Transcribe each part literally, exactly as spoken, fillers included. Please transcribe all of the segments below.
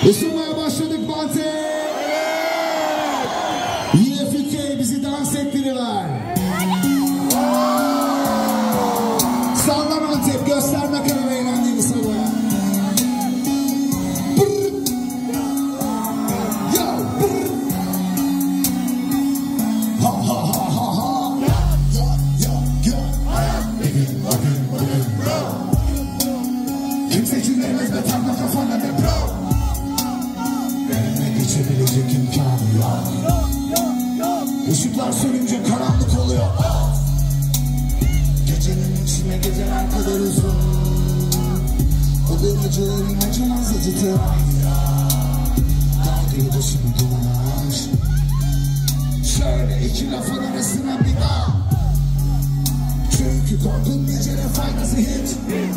Isınmaya başladık Bante. Yine Fikri bizi dans ettiriver. Sallama Antep, gösterme kadar eğlendiğini sana. Kimse cümlemez be takma kafana be bro. Benimle geçebilecek imkanı yok. Işıklar sönünce karanlık oluyor. Gecenin içine geceler kadar uzun. O derecelerin acımaz acıtır. Dalgayı başımı dolanır. Şöyle iki lafın arasına bir daha. Çünkü korkun gecene faydası hiç.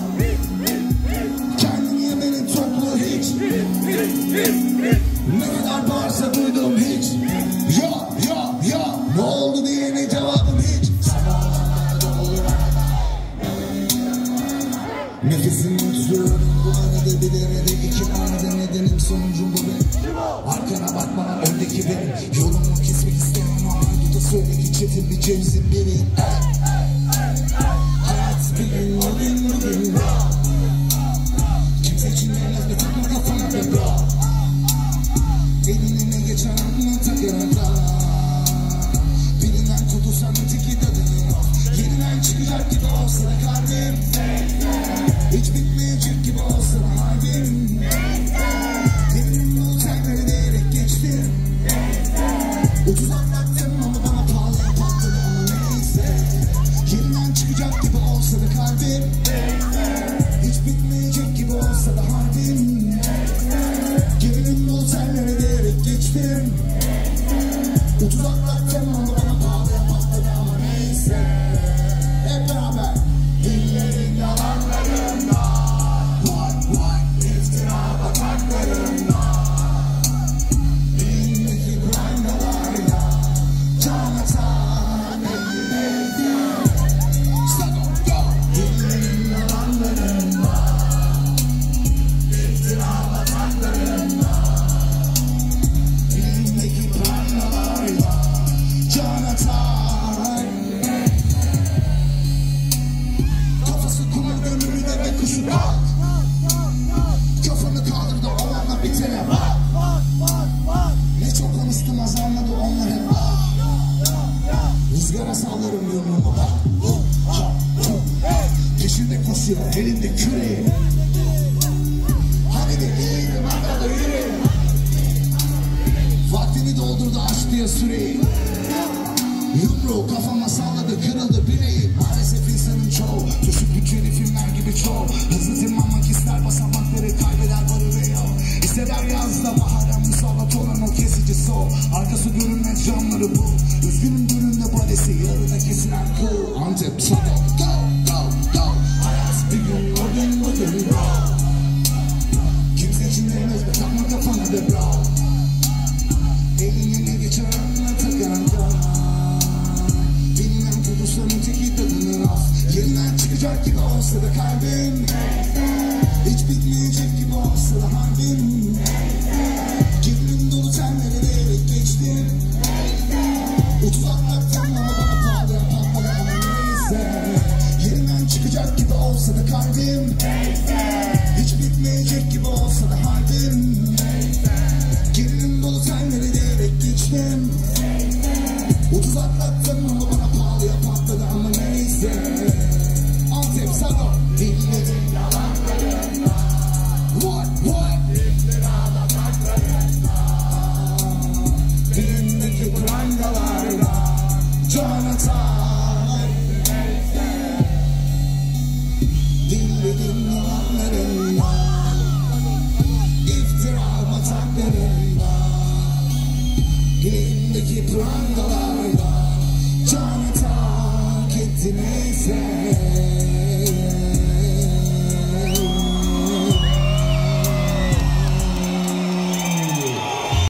Kendini yemenin toplu hiç. Ne kadar varsa duydum hiç. Ya ya ya ne oldu diye ne cevabım hiç. Nefesimi tutuyorum bu arada bir derede iki manada nedenim sonucum bu benim. Arkana bakmadan öndeki benim. Yolumu kesmek istemem ama arduda söyle ki çetin bir cevizin biri. Hayat bir gün o gün bugün. Kimse için vermez bir takma kafana be bro. Eline geçen anına takırında. Birinden kurtulsan öteki tadını yok. Yeniden çıkacak gibi olsa da kalbim. Hiç bitmeyecek gibi olsa da halbim. Benim bu otelleri diyerek geçtim. Ucuz anlattım ama bana pahalıya patladı ama neyse. Yeniden çıkacak gibi olsa da kalbim. Hiç bitmeyecek gibi olsa da halbim. Gelinim bu otelleri diyerek geçtim. Ucuz anlattım ama bana pahalıya patladı ama neyse. Hep beraber. Dillerin yalanlarında. Vay vay iftira bataklarında. Elindeki brandalarla. Can atan elindeydi. Stop go. Dillerin yalanlarında. İftira bataklarında. Elindeki brandalarla. Can atan. Kafası kumar gönlümü de be kuşu bak. Kafanı kaldır da olanla bitene bak. Ne çok konuştum az anladı onlar hep bak. Rüzgara sallarım yumruğumu bak. Peşinde koşuyor elinde küreği. Hani de iyiydim anda da yürüyüm. Vaktini doldurdu aşk diye süreyi. Yumruğu kafama salladı kırıldı bileğim. Maalesef insanın çoğu düşük bütçeli filmler gibi çoğu. Hızlı tırmanmak ister basamakları kaybeder varı ve yok. Hisseder yazda bahara musallat olan o kesici soğuk. Arkası görünmez camları bu. Üzgünüm gönlümde balesi yarıda kesilen kul. Antep sana go go go. Hayat bir gün o gün bugün bro. Kimse için vermez be takma kafana be bro. Eline geçer anına takan kafana. Bilmem kurtulsan öteki tadını af. Yeniden çıkacak gibi olsa da kalbim. Hiç bitmeyecek gibi olsa da harbim. Gönlüm dolu tenlere diyerek geçtim. Ucuz anlattım ama bana pahalıya patladı ama neyse. Yeniden çıkacak gibi olsa da kalbim. Hiç bitmeyecek gibi olsa da harbim. Gönlüm dolu tenlere diyerek geçtim. Ucuz atlattım ama bana pahalıya patladı ama neyse. Antep sana dinledim yalanlarında. What what? İftirada taklarında. Dilindeki prangalarla. Can atan neyse. Dinledim yalanlarında. İftirada taklarında. Dilindeki prangalarla. Canı tak etti neyse.